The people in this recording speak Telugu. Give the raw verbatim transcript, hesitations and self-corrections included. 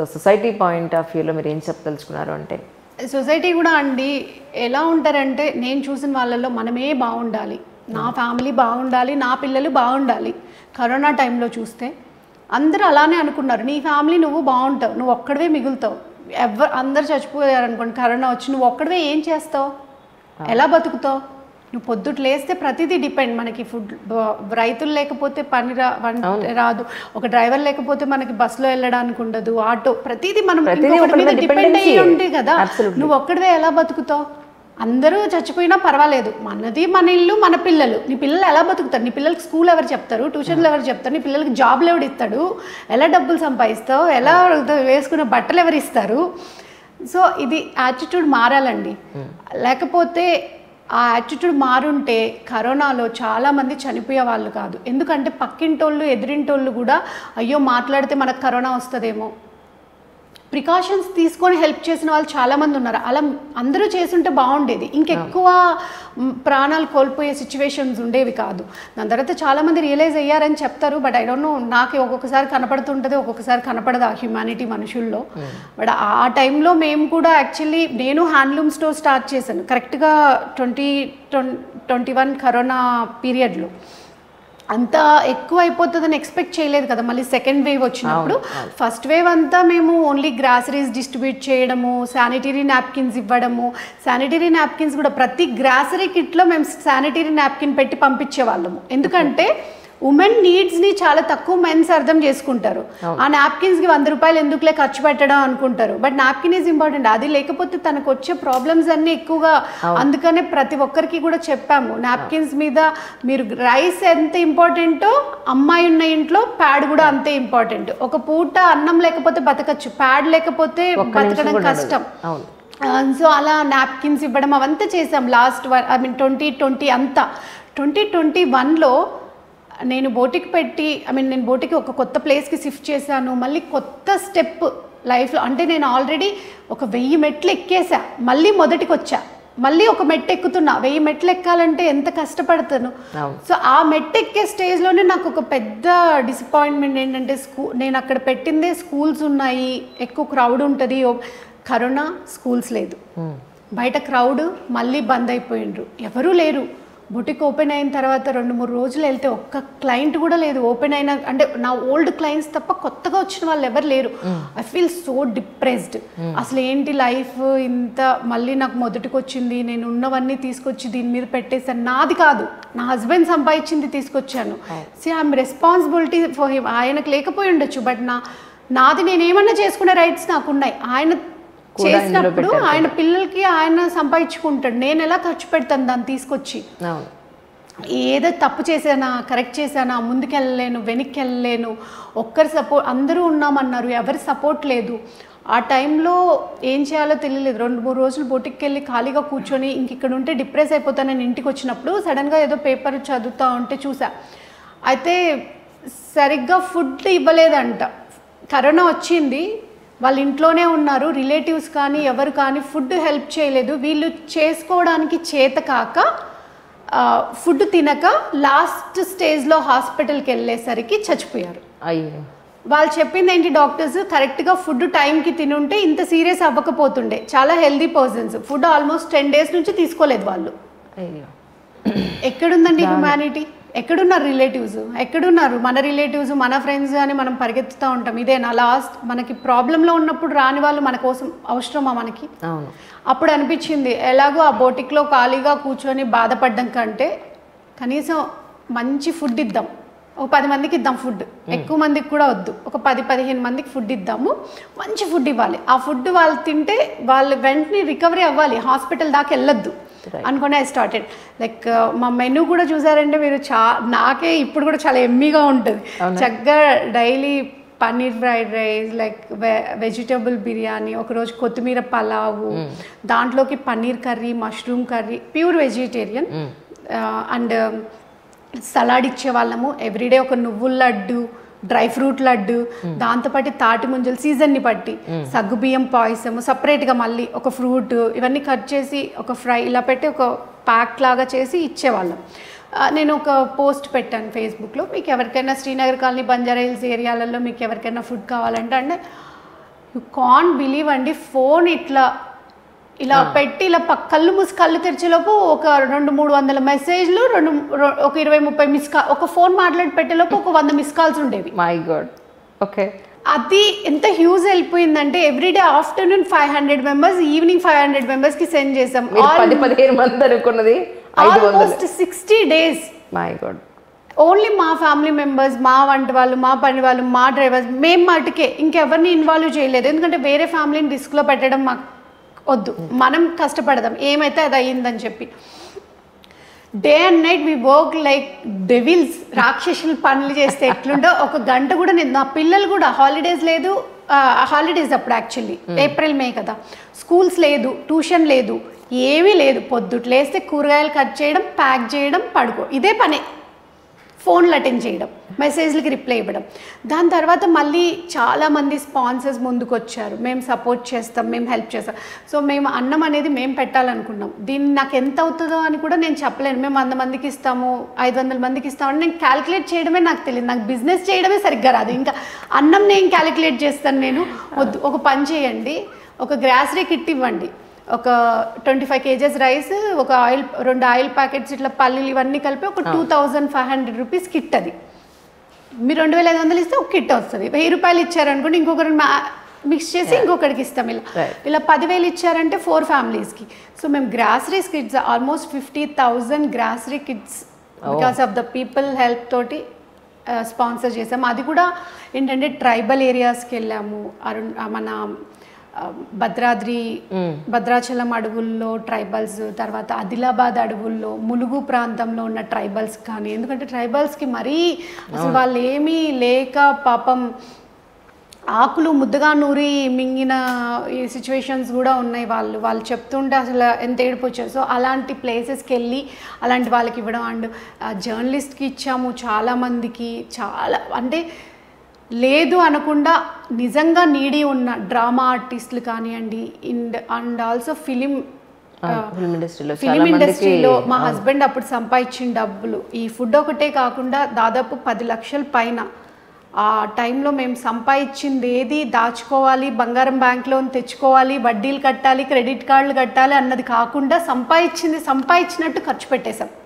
సో సొసైటీ పాయింట్ ఆఫ్ వ్యూలో మీరు ఏం చెప్పదలుచుకున్నారు అంటే? సొసైటీ కూడా అండి ఎలా ఉంటారంటే, నేను చూసిన వాళ్ళల్లో మనమే బాగుండాలి, నా ఫ్యామిలీ బాగుండాలి, నా పిల్లలు బాగుండాలి. కరోనా టైంలో చూస్తే అందరూ అలానే అనుకున్నారు, నీ ఫ్యామిలీ నువ్వు బాగుంటావు, నువ్వు ఒక్కడవే మిగులుతావు. ఎవరు అందరు చచ్చిపోయారు అనుకోండి, కరోనా వచ్చి నువ్వు ఒక్కడవే ఏం చేస్తావు, ఎలా బతుకుతావు? నువ్వు పొద్దుట లేస్తే ప్రతిదీ డిపెండ్. మనకి ఫుడ్, రైతులు లేకపోతే పని రా రాదు, ఒక డ్రైవర్ లేకపోతే మనకి బస్సులో వెళ్ళడానికి ఉండదు, ఆటో, ప్రతిదీ మనం డిపెండ్ అయ్యి ఉంటే కదా. నువ్వు ఒక్కడవే ఎలా బతుకుతావు? అందరూ చచ్చిపోయినా పర్వాలేదు, మనది మన ఇల్లు మన పిల్లలు. నీ పిల్లలు ఎలా బతుకుతారు? నీ పిల్లలకి స్కూల్ ఎవరు చెప్తారు, ట్యూషన్లు ఎవరు చెప్తారు, నీ పిల్లలకి జాబ్లు ఎవరు ఇస్తాడు, ఎలా డబ్బులు సంపాదిస్తావు, ఎలా వేసుకునే బట్టలు ఎవరు ఇస్తారు? సో ఇది యాటిట్యూడ్ మారాలండి. లేకపోతే ఆ యాటిట్యూడ్ మారుంటే కరోనాలో చాలామంది చనిపోయే వాళ్ళు కాదు. ఎందుకంటే పక్కింటోళ్ళు ఎదురింటోళ్ళు కూడా అయ్యో మాట్లాడితే మనకు కరోనా వస్తుందేమో, ప్రికాషన్స్ తీసుకొని హెల్ప్ చేసిన వాళ్ళు చాలామంది ఉన్నారు. అలా అందరూ చేస్తుంటే బాగుండేది, ఇంకెక్కువ ప్రాణాలు కోల్పోయే సిచ్యువేషన్స్ ఉండేవి కాదు. దాని తర్వాత చాలామంది రియలైజ్ అయ్యారని చెప్తారు, బట్ ఐ డోంట్ నో, నాకు ఒక్కొక్కసారి కనపడుతుంటుంది, ఒక్కొక్కసారి కనపడదు ఆ హ్యుమానిటీ మనుషుల్లో. బట్ ఆ టైంలో మేము కూడా యాక్చువల్లీ, నేను హ్యాండ్లూమ్ స్టోర్ స్టార్ట్ చేశాను కరెక్ట్గా ట్వంటీ ట్వంటీ వన్ కరోనా పీరియడ్లో. అంత ఎక్కువ అయిపోతుందని ఎక్స్పెక్ట్ చేయలేదు కదా. మళ్ళీ సెకండ్ వేవ్ వచ్చినప్పుడు ఫస్ట్ వేవ్ అంతా మేము ఓన్లీ గ్రాసరీస్ డిస్ట్రిబ్యూట్ చేయడము, శానిటరీ నాప్కిన్స్ ఇవ్వడము. శానిటరీ నాప్కిన్స్ కూడా ప్రతి గ్రాసరీ కిట్లో మేము శానిటరీ నాప్కిన్ పెట్టి పంపించే వాళ్ళము. ఎందుకంటే ఉమెన్ నీడ్స్ని చాలా తక్కువ మెన్స్ అర్థం చేసుకుంటారు. ఆ నాప్కిన్స్కి వంద రూపాయలు ఎందుకులే ఖర్చు పెట్టడం అనుకుంటారు, బట్ నాప్కిన్ ఈజ్ ఇంపార్టెంట్. అది లేకపోతే తనకు వచ్చే ప్రాబ్లమ్స్ అన్నీ ఎక్కువగా. అందుకనే ప్రతి ఒక్కరికి కూడా చెప్పాము, నాప్కిన్స్ మీద మీరు రైస్ ఎంత ఇంపార్టెంటో అమ్మాయి ఉన్న ఇంట్లో ప్యాడ్ కూడా అంతే ఇంపార్టెంట్. ఒక పూట అన్నం లేకపోతే బతకచ్చు, ప్యాడ్ లేకపోతే బతకడం కష్టం. సో అలా నాప్కిన్స్ ఇవ్వడం అవంతా చేసాం last I mean twenty twenty అంతా. ట్వంటీ ట్వంటీ వన్లో నేను బోటిక్ పెట్టి, ఐ మీన్ నేను బోటికి ఒక కొత్త ప్లేస్కి షిఫ్ట్ చేశాను. మళ్ళీ కొత్త స్టెప్ లైఫ్లో, అంటే నేను ఆల్రెడీ ఒక వెయ్యి మెట్లు ఎక్కేసా, మళ్ళీ మొదటికి వచ్చా, మళ్ళీ ఒక మెట్టు ఎక్కుతున్నా. వెయ్యి మెట్లు ఎక్కాలంటే ఎంత కష్టపడతాను. సో ఆ మెట్టు ఎక్కే స్టేజ్లోనే నాకు ఒక పెద్ద డిసప్పాయింట్మెంట్ ఏంటంటే, స్కూ నేను అక్కడ పెట్టిందే స్కూల్స్ ఉన్నాయి, ఎక్కువ క్రౌడ్ ఉంటుంది. కరోనా స్కూల్స్ లేదు, బయట క్రౌడ్ మళ్ళీ బంద్ అయిపోయిండ్రు, ఎవరూ లేరు. బుటిక్ ఓపెన్ అయిన తర్వాత రెండు మూడు రోజులు వెళ్తే ఒక్క క్లయింట్ కూడా లేదు. ఓపెన్ అయినా అంటే నా ఓల్డ్ క్లయింట్స్ తప్ప కొత్తగా వచ్చిన వాళ్ళు ఎవరు లేరు. I feel so depressed. అసలు ఏంటి లైఫ్ ఇంత, మళ్ళీ నాకు మొదటికి వచ్చింది, నేను ఉన్నవన్నీ తీసుకొచ్చి దీని మీద పెట్టేసాను. నాది కాదు, నా హస్బెండ్ సంపాదించింది తీసుకొచ్చాను. See I'm responsibility for him. ఆయనకు లేకపోయి ఉండొచ్చు, బట్ నా నాది నేనేమన్నా చేసుకునే రైట్స్ నాకున్నాయి. ఆయన చేసినప్పుడు ఆయన పిల్లలకి ఆయన సంపాదించుకుంటాడు, నేను ఎలా ఖర్చు పెడతాను దాన్ని తీసుకొచ్చి? ఏదో తప్పు చేశానా, కరెక్ట్ చేశానా, ముందుకు వెళ్ళలేను, వెనక్కి వెళ్ళలేను. ఒక్కరి సపోర్ట్, అందరూ ఉన్నామన్నారు, ఎవరి సపోర్ట్ లేదు. ఆ టైంలో ఏం చేయాలో తెలియలేదు. రెండు మూడు రోజులు బొటిక్కి వెళ్ళి ఖాళీగా కూర్చొని ఇంక ఇక్కడ ఉంటే డిప్రెస్ అయిపోతానని ఇంటికి వచ్చినప్పుడు సడన్గా ఏదో పేపర్ చదువుతా ఉంటే చూసా. అయితే సరిగ్గా ఫుడ్ ఇవ్వలేదంట. కరోనా వచ్చింది, వాళ్ళ ఇంట్లోనే ఉన్నారు, రిలేటివ్స్ కానీ ఎవరు కానీ ఫుడ్ హెల్ప్ చేయలేదు. వీళ్ళు చేసుకోవడానికి చేత కాక ఫుడ్ తినక లాస్ట్ స్టేజ్లో హాస్పిటల్కి వెళ్ళేసరికి చచ్చిపోయారు. అయ్యో. వాళ్ళు చెప్పింది ఏంటి డాక్టర్స్, కరెక్ట్గా ఫుడ్ టైంకి తినుంటే ఇంత సీరియస్ అవ్వకపోతుండే. చాలా healthy persons, food almost ten days నుంచి తీసుకోలేదు వాళ్ళు. అయ్యో, ఎక్కడుందండి హ్యుమానిటీ? ఎక్కడున్నారు రిలేటివ్స్? ఎక్కడున్నారు మన రిలేటివ్స్, మన ఫ్రెండ్స్ అని మనం పరిగెత్తుతూ ఉంటాం. ఇదేనా లాస్ట్? మనకి ప్రాబ్లంలో ఉన్నప్పుడు రాని వాళ్ళు మన కోసం అవసరమా మనకి? అప్పుడు అనిపించింది, ఎలాగో ఆ బోటిక్లో ఖాళీగా కూర్చొని బాధపడ్డం కంటే కనీసం మంచి ఫుడ్ ఇద్దాం, ఒక పది మందికి ఇద్దాం ఫుడ్, ఎక్కువ మందికి కూడా వద్దు, ఒక పది పదిహేను మందికి ఫుడ్ ఇద్దాము, మంచి ఫుడ్ ఇవ్వాలి. ఆ ఫుడ్ వాళ్ళు తింటే వాళ్ళు వెంటనే రికవరీ అవ్వాలి, హాస్పిటల్ దాకా వెళ్ళొద్దు అనుకుని ఐ స్టార్టెడ్. లైక్ మా మెనూ కూడా చూసారంటే మీరు, చా నాకే ఇప్పుడు కూడా చాలా ఎమ్మీగా ఉంటుంది. చక్కగా daily paneer fried rice, like వె వెజిటబుల్ బిర్యానీ, ఒకరోజు కొత్తిమీర పలావు, దాంట్లోకి paneer curry, mushroom curry, pure vegetarian, and salad ఇచ్చేవాళ్ళము. ఎవ్రీడే ఒక నువ్వుల లడ్డు, డ్రై ఫ్రూట్ లడ్డు, దాంతోపాటు తాటి ముంజలు సీజన్ని బట్టి, సగ్గుబియ్యం పాయసము సపరేట్గా, మళ్ళీ ఒక ఫ్రూట్, ఇవన్నీ కట్ చేసి ఒక ఫ్రై ఇలా పెట్టి ఒక ప్యాక్ లాగా చేసి ఇచ్చేవాళ్ళం. నేను ఒక పోస్ట్ పెట్టాను ఫేస్బుక్లో, మీకు ఎవరికైనా శ్రీనగర్ కాలనీ, బంజారా హిల్స్ ఏరియాలలో మీకు ఎవరికైనా ఫుడ్ కావాలంటే అంటే యు కాంట్ బిలీవ్ అండి, ఫోన్ ఇట్లా ఇలా పెట్టి ఇలా పక్క కళ్ళు మూసి కళ్ళు తెరిచేలోపు ఒక రెండు మూడు వందల మెసేజ్లు, రెండు ఒక ఇరవై ముప్పై మిస్ కాల్, ఒక ఫోన్ మాట్లాడి పెట్టేలోపు ఒక వంద మిస్ కాల్స్ ఉండేవి. My God. ఓకే, అది ఎంత హ్యూజ్ వెళ్ళిపోయిందంటే everyday afternoon five hundred members, evening five hundred members కి సెండ్ చేసాం. పది పదిహేను మంది అనుకున్నది almost sixty days. My God. Only మా ఫ్యామిలీ మెంబర్స్, మా వంటి వాళ్ళు, మా పని వాళ్ళు, మా డ్రైవర్స్, మేము మటుకే ఇంకెవరిని ఇన్వాల్వ్ చేయలేదు. ఎందుకంటే వేరే ఫ్యామిలీని రిస్క్లో పెట్టడం మాకు వద్దు, మనం కష్టపడదాం, ఏమైతే అది అయ్యిందని చెప్పి. Day and night we work like devils, రాక్షసులు పనులు చేస్తే ఎట్లుంటో ఒక గంట కూడా నేను, నా పిల్లలు కూడా హాలిడేస్ లేదు, హాలిడేస్ అప్పుడు యాక్చువల్లీ ఏప్రిల్ మే కదా, స్కూల్స్ లేదు, ట్యూషన్ లేదు, ఏమీ లేదు. పొద్దుట్లు లేస్తే కూరగాయలు కట్ చేయడం, ప్యాక్ చేయడం, పడుకో, ఇదే పనే. ఫోన్లు అటెండ్ చేయడం, మెసేజ్లకి రిప్లై ఇవ్వడం. దాని తర్వాత మళ్ళీ చాలామంది స్పాన్సర్స్ ముందుకు వచ్చారు, మేము సపోర్ట్ చేస్తాం, మేము హెల్ప్ చేస్తాం. సో మేము అన్నం అనేది మేము పెట్టాలనుకున్నాం. దీన్ని నాకు ఎంత అవుతుందో అని కూడా నేను చెప్పలేను. మేము వంద మందికి ఇస్తాము, ఐదు వందల మందికి ఇస్తామని నేను క్యాలిక్యులేట్ చేయడమే నాకు తెలియదు. నాకు బిజినెస్ చేయడమే సరిగ్గా రాదు, ఇంకా అన్నం నేను క్యాలిక్యులేట్ చేస్తాను. నేను వద్దు, ఒక పని చేయండి, ఒక గ్రాసరీ కిట్ ఇవ్వండి, ఒక ట్వంటీ ఫైవ్ కేజెస్ రైస్, ఒక ఆయిల్, రెండు ఆయిల్ ప్యాకెట్స్, ఇట్లా పల్లీలు ఇవన్నీ కలిపి ఒక two thousand five hundred rupees kit. అది మీరు రెండు వేల ఐదు వందలు ఇస్తే ఒక కిట్ వస్తుంది. వెయ్యి రూపాయలు ఇచ్చారనుకోండి, ఇంకొకరిని మిక్స్ చేసి ఇంకొకరికి ఇస్తాం. ఇలా ఇలా పదివేలు ఇచ్చారంటే ఫోర్ ఫ్యామిలీస్కి. సో మేము groceries kits almost fifty thousand grocery kits because of the people help తోటి స్పాన్సర్ చేసాము. అది కూడా ఏంటంటే ట్రైబల్ ఏరియాస్కి వెళ్ళాము. అరుణ్ మన భద్రాద్రి భద్రాచలం అడవుల్లో ట్రైబల్స్, తర్వాత ఆదిలాబాద్ అడవుల్లో ములుగు ప్రాంతంలో ఉన్న ట్రైబల్స్ కానీ, ఎందుకంటే ట్రైబల్స్కి మరీ అసలు వాళ్ళు ఏమీ లేక పాపం ఆకులు ముద్దగా నూరి మింగిన ఈ సిచ్యువేషన్స్ కూడా ఉన్నాయి. వాళ్ళు వాళ్ళు చెప్తుంటే అసలు ఎంత ఏడుపు వచ్చారు. సో అలాంటి ప్లేసెస్కి వెళ్ళి అలాంటి వాళ్ళకి ఇవ్వడం. అండ్ జర్నలిస్ట్కి ఇచ్చాము చాలామందికి. చాలా అంటే లేదు అనకుండా నిజంగా నీడి ఉన్న డ్రామా ఆర్టిస్టులు కానివ్వండి, ఇండ్ అండ్ ఆల్సో ఫిలిం ఫిలిం ఇండస్ట్రీలో మా హస్బెండ్ అప్పుడు సంపాదించిన డబ్బులు, ఈ ఫుడ్ ఒకటే కాకుండా దాదాపు పది లక్షల పైన ఆ టైంలో మేము సంపాదించింది ఏది దాచుకోవాలి, బంగారం బ్యాంక్ లోన్ తెచ్చుకోవాలి, వడ్డీలు కట్టాలి, క్రెడిట్ కార్డులు కట్టాలి అన్నది కాకుండా సంపాదించింది సంపాదించినట్టు ఖర్చు పెట్టేశాం.